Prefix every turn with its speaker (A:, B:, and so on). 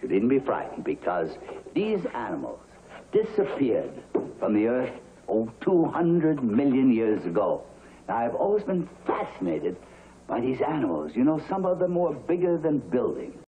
A: You needn't be frightened, because these animals disappeared from the Earth, 200 million years ago. Now, I've always been fascinated by these animals. You know, some of them were bigger than buildings.